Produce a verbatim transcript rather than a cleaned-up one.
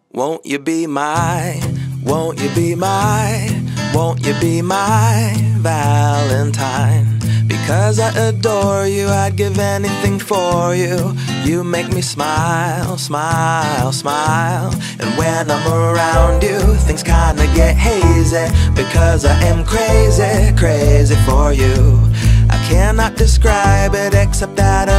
Won't you be my, won't you be my, won't you be my Valentine? Because I adore you, I'd give anything for you. You make me smile, smile, smile. And when I'm around you, things kinda get hazy. Because I am crazy, crazy for you. I cannot describe it except that